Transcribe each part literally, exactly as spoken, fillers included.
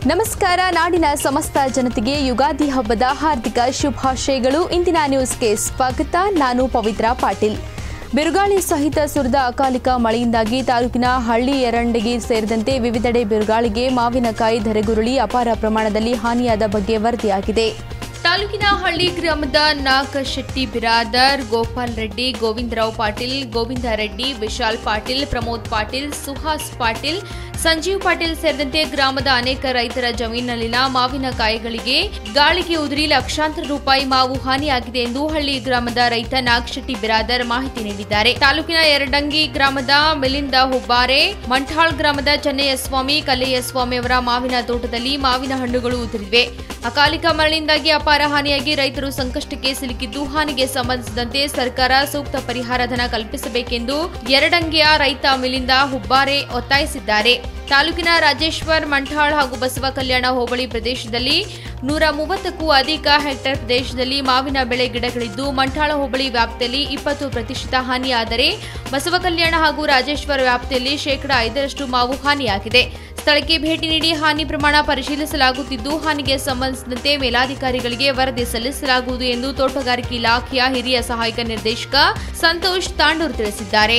ನಮಸ್ಕಾರ. ನಾಡಿನ ಸಮಸ್ತ ಜನತೆಗೆ ಯುಗಾದಿ ಹಬ್ಬದ ಹಾರ್ದಿಕ ಶುಭಾಶಯಗಳು. ಇಂದಿನ ನ್ಯೂಸ್ಗೆ ಸ್ವಾಗತ. ನಾನು ಪವಿತ್ರ ಪಾಟೀಲ್. ಬಿರುಗಾಳಿ ಸಹಿತ ಸುರಿದ ಅಕಾಲಿಕ ಮಳೆಯಿಂದಾಗಿ ತಾಲೂಕಿನ ಹಳ್ಳಿ ಯರಂಡಗಿ ಸೇರಿದಂತೆ ವಿವಿಧೆಡೆ ಬಿರುಗಾಳಿಗೆ ಮಾವಿನಕಾಯಿ ಧರೆಗುರುಳಿ ಅಪಾರ ಪ್ರಮಾಣದಲ್ಲಿ ಹಾನಿಯಾದ ಬಗ್ಗೆ ವರದಿಯಾಗಿದೆ. ತಾಲೂಕಿನ ಹಳ್ಳಿ ಗ್ರಾಮದ ನಾಗಶೆಟ್ಟಿ ಬಿರಾದರ್, ಗೋಪಾಲ್ ರೆಡ್ಡಿ, ಗೋವಿಂದರಾವ್ ಪಾಟೀಲ್, ಗೋವಿಂದ ರೆಡ್ಡಿ, ವಿಶಾಲ್ ಪಾಟೀಲ್, ಪ್ರಮೋದ್ ಪಾಟೀಲ್, ಸುಹಾಸ್ ಪಾಟೀಲ್, ಸಂಜೀವ್ ಪಾಟೀಲ್ ಸೇರಿದಂತೆ ಗ್ರಾಮದ ಅನೇಕ ರೈತರ ಜಮೀನಿನಲ್ಲಿನ ಮಾವಿನಕಾಯಿಗಳಿಗೆ ಗಾಳಿಗೆ ಉದುರಿ ಲಕ್ಷಾಂತರ ರೂಪಾಯಿ ಮಾವು ಹಾನಿಯಾಗಿದೆ ಎಂದು ಹಳ್ಳಿ ಗ್ರಾಮದ ರೈತ ನಾಗಶೆಟ್ಟಿ ಬಿರಾದರ್ ಮಾಹಿತಿ ನೀಡಿದ್ದಾರೆ. ತಾಲೂಕಿನ ಯರಡಂಗಿ ಗ್ರಾಮದ ಮಿಲಿಂದ ಹುಬ್ಬಾರೆ, ಮಂಠಾಳ್ ಗ್ರಾಮದ ಚೆನ್ನಯ್ಯಸ್ವಾಮಿ, ಕಲ್ಲಯ್ಯಸ್ವಾಮಿ ಅವರ ಮಾವಿನ ತೋಟದಲ್ಲಿ ಮಾವಿನ ಹಣ್ಣುಗಳು ಉದುರಿವೆ. ಅಕಾಲಿಕ ಮಳೆಯಿಂದಾಗಿ ಅಪಾರ ಹಾನಿಯಾಗಿ ರೈತರು ಸಂಕಷ್ಟಕ್ಕೆ ಸಿಲುಕಿದ್ದು, ಹಾನಿಗೆ ಸಂಬಂಧಿಸಿದಂತೆ ಸರ್ಕಾರ ಸೂಕ್ತ ಪರಿಹಾರ ಧನ ಕಲ್ಪಿಸಬೇಕೆಂದು ಯರಡಂಗಿಯ ರೈತ ಮಿಲಿಂದ ಹುಬ್ಬಾರೆ ಒತ್ತಾಯಿಸಿದ್ದಾರೆ. ತಾಲೂಕಿನ ರಾಜೇಶ್ವರ್, ಮಂಠಾಳ್ ಹಾಗೂ ಬಸವ ಕಲ್ಯಾಣ ಹೋಬಳಿ ಪ್ರದೇಶದಲ್ಲಿ ನೂರ ಮೂವತ್ತಕ್ಕೂ ಅಧಿಕ ಹೆಕ್ಟೇರ್ ಪ್ರದೇಶದಲ್ಲಿ ಮಾವಿನ ಬೆಳೆ ಗಿಡಗಳಿದ್ದು, ಮಂಠಾಳ ಹೋಬಳಿ ವ್ಯಾಪ್ತಿಯಲ್ಲಿ ಇಪ್ಪತ್ತು ಪ್ರತಿಶತ ಹಾನಿಯಾದರೆ ಬಸವ ಕಲ್ಯಾಣ ಹಾಗೂ ರಾಜೇಶ್ವರ ವ್ಯಾಪ್ತಿಯಲ್ಲಿ ಶೇಕಡಾ ಐದರಷ್ಟು ಮಾವು ಹಾನಿಯಾಗಿದೆ. ಸ್ಥಳಕ್ಕೆ ಭೇಟಿ ನೀಡಿ ಹಾನಿ ಪ್ರಮಾಣ ಪರಿಶೀಲಿಸಲಾಗುತ್ತಿದ್ದು, ಹಾನಿಗೆ ಸಂಬಂಧಿಸಿದಂತೆ ಮೇಲಾಧಿಕಾರಿಗಳಿಗೆ ವರದಿ ಸಲ್ಲಿಸಲಾಗುವುದು ಎಂದು ತೋಟಗಾರಿಕೆ ಇಲಾಖೆಯ ಹಿರಿಯ ಸಹಾಯಕ ನಿರ್ದೇಶಕ ಸಂತೋಷ್ ತಾಂಡೂರ್ ತಿಳಿಸಿದ್ದಾರೆ.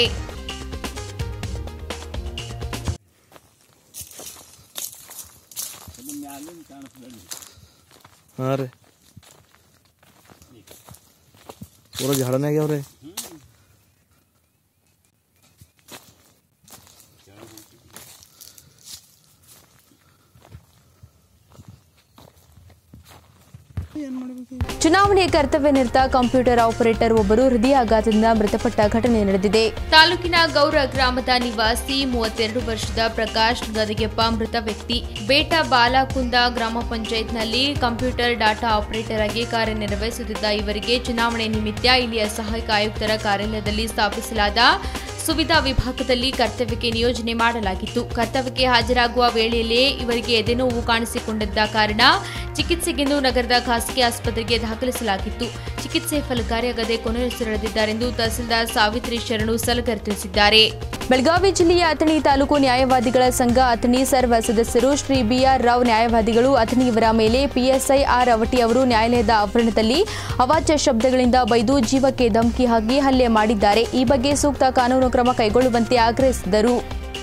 हाँ रे पूरा झाड़ने गया रे ಚುನಾವಣೆ ಕರ್ತವ್ಯ ನಿರತ ಕಂಪ್ಯೂಟರ್ ಆಪರೇಟರ್ ಒಬ್ಬರು ಹೃದಯಾಘಾತದಿಂದ ಮೃತಪಟ್ಟ ಘಟನೆ ನಡೆದಿದೆ. ತಾಲೂಕಿನ ಗೌರ ಗ್ರಾಮದ ನಿವಾಸಿ ಮೂವತ್ತೆರಡು ವರ್ಷದ ಪ್ರಕಾಶ್ ಗದಗೆಪ್ಪ ಮೃತ ವ್ಯಕ್ತಿ. ಬೇಟ ಬಾಲಕುಂದ ಗ್ರಾಮ ಪಂಚಾಯತ್ನಲ್ಲಿ ಕಂಪ್ಯೂಟರ್ ಡಾಟಾ ಆಪರೇಟರ್ ಆಗಿ ಕಾರ್ಯನಿರ್ವಹಿಸುತ್ತಿದ್ದ ಇವರಿಗೆ ಚುನಾವಣೆ ನಿಮಿತ್ತ ಇಲ್ಲಿಯ ಸಹಾಯಕ ಆಯುಕ್ತರ ಕಾರ್ಯಾಲಯದಲ್ಲಿ ಸ್ಥಾಪಿಸಲಾದ ಸುವಿಧಾ ವಿಭಾಗದಲ್ಲಿ ಕರ್ತವ್ಯಕ್ಕೆ ನಿಯೋಜನೆ ಮಾಡಲಾಗಿತ್ತು. ಕರ್ತವ್ಯಕ್ಕೆ ಹಾಜರಾಗುವ ವೇಳೆಯಲ್ಲೇ ಇವರಿಗೆ ಎದೆನೋವು ಕಾಣಿಸಿಕೊಂಡಿದ್ದ ಕಾರಣ ಚಿಕಿತ್ಸೆಗೆಂದು ನಗರದ ಖಾಸಗಿ ಆಸ್ಪತ್ರೆಗೆ ದಾಖಲಿಸಲಾಗಿತ್ತು. ಚಿಕಿತ್ಸೆ ಫಲಕಾರಿಯಾಗದೆ ಕೊನೆಯುಸಿರೆಳೆದಿದ್ದಾರೆಂದು ತಹಸೀಲ್ದಾರ್ ಸಾವಿತ್ರಿ ಶರಣು ಸಲಗರ್ ತಿಳಿಸಿದ್ದಾರೆ. ಬೆಳಗಾವಿ ಜಿಲ್ಲೆಯ ಅಥಣಿ ತಾಲೂಕು ನ್ಯಾಯವಾದಿಗಳ ಸಂಘ ಅಥಣಿ ಸರ್ವ ಸದಸ್ಯರು ಶ್ರೀ ಬಿಆರ್ ರಾವ್ ನ್ಯಾಯವಾದಿಗಳು ಅಥಣಿಯವರ ಮೇಲೆ ಪಿಎಸ್ಐ ಆರ್ ಅವಟಿ ಅವರು ನ್ಯಾಯಾಲಯದ ಆವರಣದಲ್ಲಿ ಅವಾಚ್ಯ ಶಬ್ದಗಳಿಂದ ಬೈದು ಜೀವಕ್ಕೆ ಧಮಕಿ ಹಾಕಿ ಹಲ್ಲೆ ಮಾಡಿದ್ದಾರೆ. ಈ ಬಗ್ಗೆ ಸೂಕ್ತ ಕಾನೂನು ಕ್ರಮ ಕೈಗೊಳ್ಳುವಂತೆ ಆಗ್ರಹಿಸಿದರು.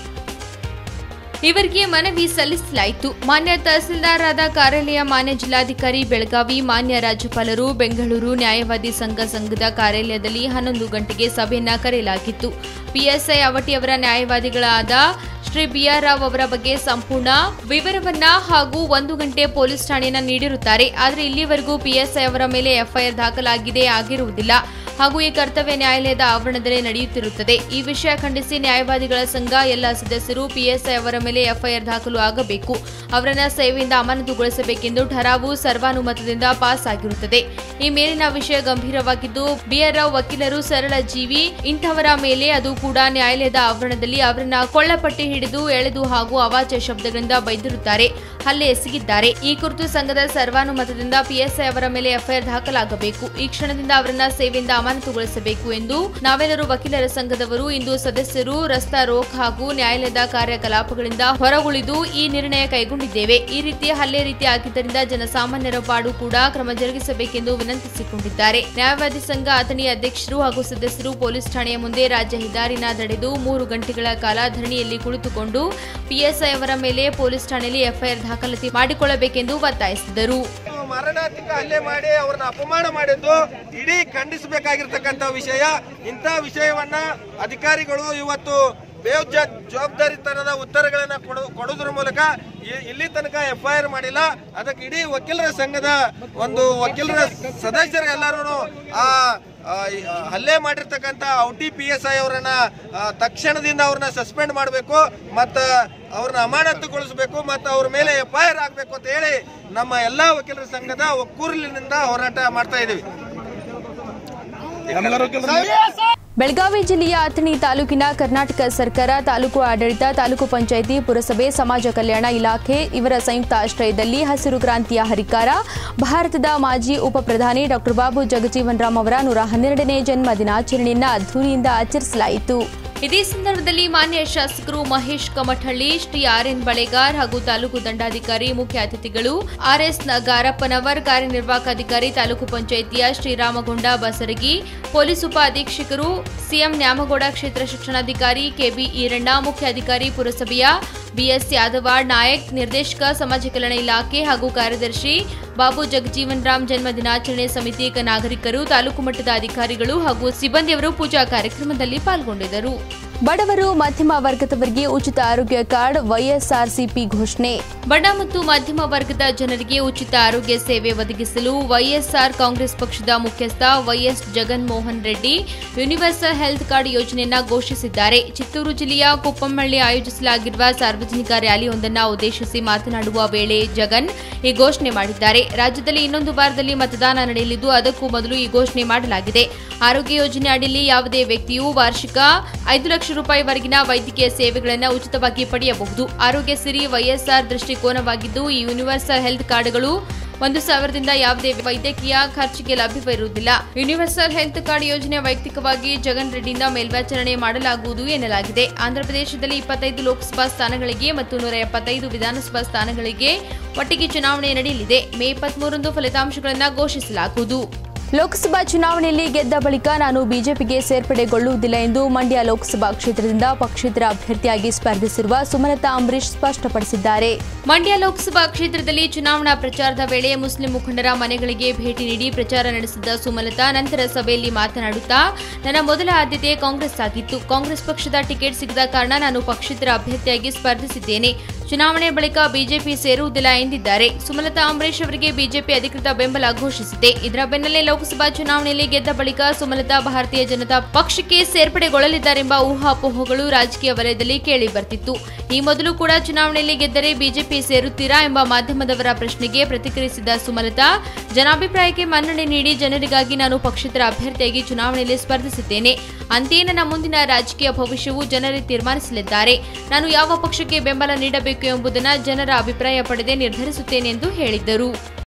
ಇವರಿಗೆ ಮನವಿ ಸಲ್ಲಿಸಲಾಯಿತು. ಮಾನ್ಯ ತಹಸೀಲ್ದಾರರಾದ ಕಾರ್ಯಾಲಯ, ಮಾನ್ಯ ಜಿಲ್ಲಾಧಿಕಾರಿ ಬೆಳಗಾವಿ, ಮಾನ್ಯ ರಾಜ್ಯಪಾಲರು, ಬೆಂಗಳೂರು ನ್ಯಾಯವಾದಿ ಸಂಘ ಸಂಘದ ಕಾರ್ಯಾಲಯದಲ್ಲಿ ಹನ್ನೊಂದು ಗಂಟೆಗೆ ಸಭೆಯನ್ನ ಕರೆಯಲಾಗಿತ್ತು. ಪಿಎಸ್ಐ ಅವಟಿ ಅವರ ನ್ಯಾಯವಾದಿಗಳಾದ ಶ್ರೀ ಬಿಆರ್ ರಾವ್ ಅವರ ಬಗ್ಗೆ ಸಂಪೂರ್ಣ ವಿವರವನ್ನ ಹಾಗೂ ಒಂದು ಗಂಟೆ ಪೊಲೀಸ್ ಠಾಣೆಯನ್ನ ನೀಡಿರುತ್ತಾರೆ. ಆದರೆ ಇಲ್ಲಿವರೆಗೂ ಪಿಎಸ್ಐ ಅವರ ಮೇಲೆ ಎಫ್ಐಆರ್ ದಾಖಲಾಗಿದೆ ಆಗಿರುವುದಿಲ್ಲ ಹಾಗೂ ಈ ಕರ್ತವ್ಯ ನ್ಯಾಯಾಲಯದ ಆವರಣದಲ್ಲೇ ನಡೆಯುತ್ತಿರುತ್ತದೆ. ಈ ವಿಷಯ ಖಂಡಿಸಿ ನ್ಯಾಯವಾದಿಗಳ ಸಂಘ ಎಲ್ಲ ಸದಸ್ಯರು ಪಿಎಸ್ಐ ಅವರ ಮೇಲೆ ಎಫ್ಐಆರ್ ದಾಖಲು ಆಗಬೇಕು, ಅವರನ್ನ ಸೇವೆಯಿಂದ ಅಮಾನತುಗೊಳಿಸಬೇಕೆಂದು ಠರಾವು ಸರ್ವಾನುಮತದಿಂದ ಪಾಸ್ ಆಗಿರುತ್ತದೆ. ಈ ಮೇಲಿನ ವಿಷಯ ಗಂಭೀರವಾಗಿದ್ದು, ಬಿಆರ್ ರಾವ್ ವಕೀಲರು ಸರಳ ಜೀವಿ, ಇಂಥವರ ಮೇಲೆ ಅದು ಕೂಡ ನ್ಯಾಯಾಲಯದ ಆವರಣದಲ್ಲಿ ಅವರನ್ನ ಕೊಳ್ಳಪಟ್ಟಿ ಹಿಡಿದು ಎಳೆದು ಹಾಗೂ ಅವಾಚ್ಯ ಶಬ್ದಗಳಿಂದ ಬೈದಿರುತ್ತಾರೆ, ಹಲ್ಲೆ ಎಸಗಿದ್ದಾರೆ. ಈ ಕುರಿತು ಸಂಘದ ಸರ್ವಾನುಮತದಿಂದ ಪಿಎಸ್ಐ ಅವರ ಮೇಲೆ ಎಫ್ಐಆರ್ ದಾಖಲಾಗಬೇಕು. ಈ ಕ್ಷಣದಿಂದ ಅವರನ್ನ ಸೇವೆಯಿಂದ ಅಮಾನತುಗೊಳಿಸಬೇಕು ಎಂದು ನಾವೆಲ್ಲರೂ ವಕೀಲರ ಸಂಘದವರು ಇಂದು ಸದಸ್ಯರು ರಸ್ತಾ ರೋಕ್ ಹಾಗೂ ನ್ಯಾಯಾಲಯದ ಕಾರ್ಯಕಲಾಪಗಳಿಂದ ಹೊರಗುಳಿದು ಈ ನಿರ್ಣಯ ಕೈಗೊಂಡಿದ್ದೇವೆ. ಈ ರೀತಿಯ ಹಲ್ಲೆ ರೀತಿ ಆಗಿದ್ದರಿಂದ ಜನಸಾಮಾನ್ಯರ ಪಾಡು ಕೂಡ ಕ್ರಮ ಜರುಗಿಸಬೇಕೆಂದು ವಿನಂತಿಸಿಕೊಂಡಿದ್ದಾರೆ. ನ್ಯಾಯವಾದಿ ಸಂಘ ಅಥಣಿ ಅಧ್ಯಕ್ಷರು ಹಾಗೂ ಸದಸ್ಯರು ಪೊಲೀಸ್ ಠಾಣೆಯ ಮುಂದೆ ರಾಜ್ಯ ಹೆದ್ದಾರಿನ ತಡೆದು ಮೂರು ಗಂಟೆಗಳ ಕಾಲ ಧರಣಿಯಲ್ಲಿ ಕುಳಿತುಕೊಂಡು ಪಿಎಸ್ಐ ಅವರ ಮೇಲೆ ಪೊಲೀಸ್ ಠಾಣೆಯಲ್ಲಿ ಎಫ್ಐಆರ್ ದಾಖಲಾತಿ ಮಾಡಿಕೊಳ್ಳಬೇಕೆಂದು ಒತ್ತಾಯಿಸಿದರು. ಮಾರಣಾಂತಿಕ ಹಲ್ಲೆ ಮಾಡಿ ಅವರನ್ನ ಅಪಮಾನ ಮಾಡಿದ್ದು ಇಡೀ ಖಂಡಿಸಬೇಕಾಗಿರ್ತಕ್ಕಂಥ ವಿಷಯ. ಇಂಥ ವಿಷಯವನ್ನ ಅಧಿಕಾರಿಗಳು ಇವತ್ತು ಬೇಜ ಜವಾಬ್ದಾರಿತನದ ಉತ್ತರಗಳನ್ನ ಕೊಡೋದ್ರ ಮೂಲಕ ಇಲ್ಲಿ ತನಕ ಎಫ್ಐಆರ್ ಮಾಡಿಲ್ಲ. ಅದಕ್ಕೆ ಇಡೀ ವಕೀಲರ ಸಂಘದ ಒಂದು ವಕೀಲರ ಸದಸ್ಯರೆಲ್ಲರೂ ಆ ಹಲ್ಲೆ ಮಾಡಿರ್ತಕ್ಕಂಥ ಔಟಿ ಪಿ ಎಸ್ ಐ ಅವರನ್ನ ತಕ್ಷಣದಿಂದ ಅವ್ರನ್ನ ಸಸ್ಪೆಂಡ್ ಮಾಡಬೇಕು ಮತ್ತು ಅವ್ರನ್ನ ಅಮಾನತುಗೊಳಿಸಬೇಕು ಮತ್ತು ಅವ್ರ ಮೇಲೆ ಎಫ್ಐಆರ್ ಆಗಬೇಕು ಅಂತ ಹೇಳಿ ನಮ್ಮ ಎಲ್ಲಾ ವಕೀಲರ ಸಂಘದ ಒಕ್ಕೂರಲಿನಿಂದ ಹೋರಾಟ ಮಾಡ್ತಾ ಇದ್ದೀವಿ. ಬೆಳಗಾವಿ ಜಿಲ್ಲೆಯ ಅಥಣಿ ತಾಲೂಕಿನ ಕರ್ನಾಟಕ ಸರ್ಕಾರ, ತಾಲೂಕು ಆಡಳಿತ, ತಾಲೂಕು ಪಂಚಾಯಿತಿ, ಪುರಸಭೆ, ಸಮಾಜ ಕಲ್ಯಾಣ ಇಲಾಖೆ ಇವರ ಸಂಯುಕ್ತ ಆಶ್ರಯದಲ್ಲಿ ಹಸಿರು ಕ್ರಾಂತಿಯ ಹರಿಕಾರ ಭಾರತದ ಮಾಜಿ ಉಪ ಪ್ರಧಾನಿ ಡಾಕ್ಟರ್ ಬಾಬು ಜಗಜೀವನ್ ರಾಮ್ ಅವರ ನೂರ ಹನ್ನೆರಡನೇ ಜನ್ಮ ದಿನಾಚರಣೆಯನ್ನು ಅದ್ದೂರಿಯಿಂದ ಆಚರಿಸಲಾಯಿತು. ಇದೇ ಸಂದರ್ಭದಲ್ಲಿ ಮಾನ್ಯ ಶಾಸಕರು ಮಹೇಶ್ ಕಮಠಳ್ಳಿ, ಶ್ರೀ ಆರ್ ಎನ್ ಬಳೆಗಾರ್ ಹಾಗೂ ತಾಲೂಕು ದಂಡಾಧಿಕಾರಿ ಮುಖ್ಯ ಅತಿಥಿಗಳು ಆರ್ ಎಸ್ ಗಾರಪ್ಪನವರ್, ಕಾರ್ಯನಿರ್ವಾಹಕ ಅಧಿಕಾರಿ ತಾಲೂಕು ಪಂಚಾಯಿತಿಯ ಶ್ರೀರಾಮಗೊಂಡ ಬಸರಗಿ, ಪೊಲೀಸ್ ಉಪ ಅಧೀಕ್ಷಕರು ಸಿಎಂ ನ್ಯಾಮಗೌಡ, ಕ್ಷೇತ್ರ ಶಿಕ್ಷಣಾಧಿಕಾರಿ ಕೆಬಿ ಈರಣ್ಣ, ಮುಖ್ಯ ಅಧಿಕಾರಿ ಪುರಸಭೆಯ ಬಿಎಸ್ ಯಾದವಾಡ್ ನಾಯಕ್, ನಿರ್ದೇಶಕ ಸಮಾಜ ಕಲ್ಯಾಣ ಇಲಾಖೆ ಹಾಗೂ ಕಾರ್ಯದರ್ಶಿ ಬಾಬು ಜಗಜೀವನ್ ರಾಮ್, ಜನ್ಮ ದಿನಾಚರಣೆ ಸಮಿತಿ ನಾಗರಿಕರು, ತಾಲೂಕು ಮಟ್ಟದ ಅಧಿಕಾರಿಗಳು ಹಾಗೂ ಸಿಬ್ಬಂದಿಯವರು ಪೂಜಾ ಕಾರ್ಯಕ್ರಮದಲ್ಲಿ ಪಾಲ್ಗೊಂಡಿದ್ದರು. ಬಡವರು, ಮಧ್ಯಮ ವರ್ಗದವರಿಗೆ ಉಚಿತ ಆರೋಗ್ಯ ಕಾರ್ಡ್, ವೈಎಸ್ಆರ್ಸಿಪಿ ಘೋಷಣೆ. ಬಡ ಮತ್ತು ಮಧ್ಯಮ ವರ್ಗದ ಜನರಿಗೆ ಉಚಿತ ಆರೋಗ್ಯ ಸೇವೆ ಒದಗಿಸಲು ವೈಎಸ್ಆರ್ ಕಾಂಗ್ರೆಸ್ ಪಕ್ಷದ ಮುಖ್ಯಸ್ಥ YS Jagan Mohan Reddy universal health card ಯೋಜನೆಯನ್ನ ಘೋಷಿಸಿದ್ದಾರೆ. ಚಿತ್ತೂರು ಜಿಲ್ಲೆಯ ಕುಪ್ಪಂಹಳ್ಳಿ ಆಯೋಜಿಸಲಾಗಿರುವ ಸಾರ್ವಜನಿಕ ರ್ಯಾಲಿಯೊಂದನ್ನು ಉದ್ದೇಶಿಸಿ ಮಾತನಾಡುವ ವೇಳೆ ಜಗನ್ ಈ ಘೋಷಣೆ ಮಾಡಿದ್ದಾರೆ. ರಾಜ್ಯದಲ್ಲಿ ಇನ್ನೊಂದು ವಾರದಲ್ಲಿ ಮತದಾನ ನಡೆಯಲಿದ್ದು, ಅದಕ್ಕೂ ಮೊದಲು ಈ ಘೋಷಣೆ ಮಾಡಲಾಗಿದೆ. ಆರೋಗ್ಯ ಯೋಜನೆ ಅಡಿಯಲ್ಲಿ ಯಾವುದೇ ವ್ಯಕ್ತಿಯು ವಾರ್ಷಿಕ ಐದು ಲಕ್ಷ ರೂಪಾಯಿವರೆಗಿನ ವೈದ್ಯಕೀಯ ಸೇವೆಗಳನ್ನು ಉಚಿತವಾಗಿ ಪಡೆಯಬಹುದು. ಆರೋಗ್ಯ ಸಿರಿ ವೈಎಸ್ಆರ್ ದೃಷ್ಟಿಕೋನವಾಗಿದ್ದು, ಈ ಯೂನಿವರ್ಸಲ್ ಹೆಲ್ತ್ ಕಾರ್ಡ್ಗಳು ಒಂದು ಸಾವಿರದಿಂದ ಯಾವುದೇ ವೈದ್ಯಕೀಯ ಖರ್ಚಿಗೆ ಲಭ್ಯವಿರುವುದಿಲ್ಲ. ಯೂನಿವರ್ಸಲ್ ಹೆಲ್ತ್ ಕಾರ್ಡ್ ಯೋಜನೆ ವೈಯಕ್ತಿಕವಾಗಿ ಜಗನ್ ರೆಡ್ಡಿಯಿಂದ ಮೇಲ್ವಿಚಾರಣೆ ಮಾಡಲಾಗುವುದು ಎನ್ನಲಾಗಿದೆ. ಆಂಧ್ರಪ್ರದೇಶದಲ್ಲಿ ಇಪ್ಪತ್ತೈದು ಲೋಕಸಭಾ ಸ್ಥಾನಗಳಿಗೆ ಮತ್ತು ನೂರ ಎಪ್ಪತ್ತೈದು ವಿಧಾನಸಭಾ ಸ್ಥಾನಗಳಿಗೆ ಒಟ್ಟಿಗೆ ಚುನಾವಣೆ ನಡೆಯಲಿದೆ. ಮೇ ಇಪ್ಪತ್ಮೂರರಂದು ಫಲಿತಾಂಶಗಳನ್ನು ಘೋಷಿಸಲಾಗುವುದು. ಲೋಕಸಭಾ ಚುನಾವಣೆಯಲ್ಲಿ ಗೆದ್ದ ಬಳಿಕ ನಾನು ಬಿಜೆಪಿಗೆ ಸೇರ್ಪಡೆಗೊಳ್ಳುವುದಿಲ್ಲ ಎಂದು ಮಂಡ್ಯ ಲೋಕಸಭಾ ಕ್ಷೇತ್ರದಿಂದ ಪಕ್ಷೇತರ ಅಭ್ಯರ್ಥಿಯಾಗಿ ಸ್ಪರ್ಧಿಸಿರುವ ಸುಮಲತಾ ಅಂಬರೀಶ್ ಸ್ಪಷ್ಟಪಡಿಸಿದ್ದಾರೆ. ಮಂಡ್ಯ ಲೋಕಸಭಾ ಕ್ಷೇತ್ರದಲ್ಲಿ ಚುನಾವಣಾ ಪ್ರಚಾರದ ವೇಳೆ ಮುಸ್ಲಿಂ ಮುಖಂಡರ ಮನೆಗಳಿಗೆ ಭೇಟಿ ನೀಡಿ ಪ್ರಚಾರ ನಡೆಸಿದ ಸುಮಲತಾ ನಂತರ ಸಭೆಯಲ್ಲಿ ಮಾತನಾಡುತ್ತಾ, ನನ್ನ ಮೊದಲ ಆದ್ಯತೆ ಕಾಂಗ್ರೆಸ್ ಆಗಿತ್ತು. ಕಾಂಗ್ರೆಸ್ ಪಕ್ಷದ ಟಿಕೆಟ್ ಸಿಗದ ಕಾರಣ ನಾನು ಪಕ್ಷೇತರ ಅಭ್ಯರ್ಥಿಯಾಗಿ ಸ್ಪರ್ಧಿಸಿದ್ದೇನೆ. ಚುನಾವಣೆ ಬಳಿಕ ಬಿಜೆಪಿ ಸೇರುವುದಿಲ್ಲ ಎಂದಿದ್ದಾರೆ. ಸುಮಲತಾ ಅಂಬರೀಶ್ ಅವರಿಗೆ ಬಿಜೆಪಿ ಅಧಿಕೃತ ಬೆಂಬಲ ಘೋಷಿಸಿದೆ. ಇದರ ಬೆನ್ನಲ್ಲೇ ಲೋಕಸಭಾ ಚುನಾವಣೆಯಲ್ಲಿ ಗೆದ್ದ ಬಳಿಕ ಸುಮಲತಾ ಭಾರತೀಯ ಜನತಾ ಪಕ್ಷಕ್ಕೆ ಸೇರ್ಪಡೆಗೊಳ್ಳಲಿದ್ದಾರೆಂಬ ಊಹಾಪೋಹಗಳು ರಾಜಕೀಯ ವಲಯದಲ್ಲಿ ಕೇಳಿ ಬರ್ತಿತ್ತು. ಈ ಮೊದಲು ಕೂಡ ಚುನಾವಣೆಯಲ್ಲಿ ಗೆದ್ದರೆ ಬಿಜೆಪಿ ಸೇರುತ್ತೀರಾ ಎಂಬ ಮಾಧ್ಯಮದವರ ಪ್ರಶ್ನೆಗೆ ಪ್ರತಿಕ್ರಿಯಿಸಿದ ಸುಮಲತಾ, ಜನಾಭಿಪ್ರಾಯಕ್ಕೆ ಮನ್ನಣೆ ನೀಡಿ ಜನರಿಗಾಗಿ ನಾನು ಪಕ್ಷೇತರ ಅಭ್ಯರ್ಥಿಯಾಗಿ ಚುನಾವಣೆಯಲ್ಲಿ ಸ್ಪರ್ಧಿಸಿದ್ದೇನೆ. ಅಂತೆಯೇ ನನ್ನ ಮುಂದಿನ ರಾಜಕೀಯ ಭವಿಷ್ಯವು ಜನರೇ ತೀರ್ಮಾನಿಸಲಿದ್ದಾರೆ. ನಾನು ಯಾವ ಪಕ್ಷಕ್ಕೆ ಬೆಂಬಲ ನೀಡಬೇಕು ಎಂಬುದನ್ನು ಜನರ ಅಭಿಪ್ರಾಯ ಪಡೆದೇ ನಿರ್ಧರಿಸುತ್ತೇನೆ ಎಂದು ಹೇಳಿದ್ದರು.